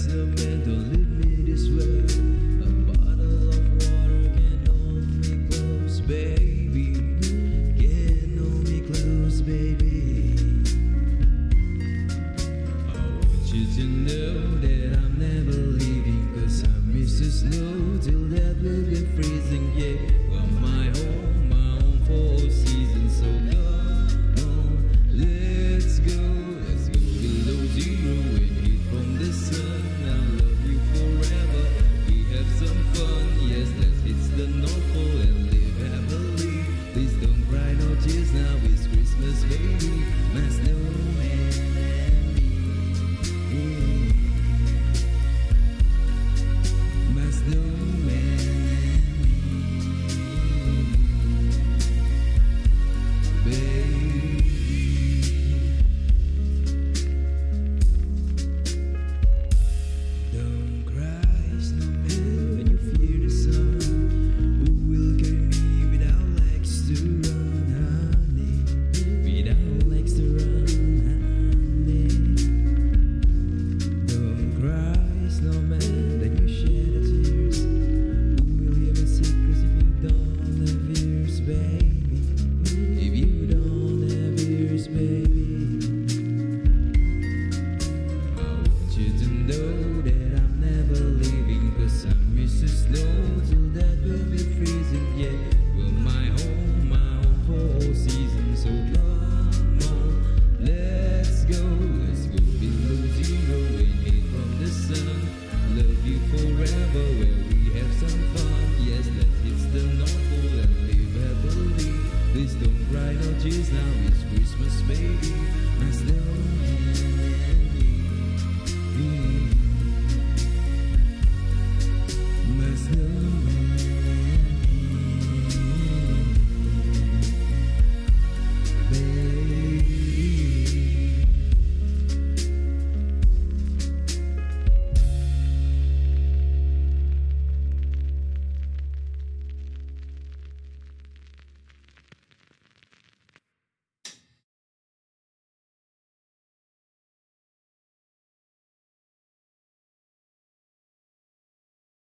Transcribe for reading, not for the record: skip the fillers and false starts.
snowman, don't leave me this way. A bottle of water can hold me close, baby. Can hold me close, baby. I want you to know that I'm never leaving, 'cause I miss the snow till that will be freezing, yeah. Well, my home for all seasons, so come on, let's go below zero and hit from the sun. I'll love you forever, we have some fun, yes, let's hit the North Pole and live happily. Please don't cry no tears, now it's Christmas, baby. My snowman and me, my snowman and me, baby. Don't cry, snowman, when you fear the sun. Who will carry me without legs to run, honey? Without legs to run, honey. Don't cry, snowman, then you shed the tears. Who will hear my secrets if you don't have ears, baby? If you don't have ears, baby. I want you to know that I'm never leaving, 'cause I miss the snow till that will be freezing, yeah. Well, my home for all seasons, so come on, let's go below zero and hit from the sun. Love you forever, where we have some fun, yes, let's hit the North Pole and live happily. Please don't cry no tears, now it's Christmas, baby.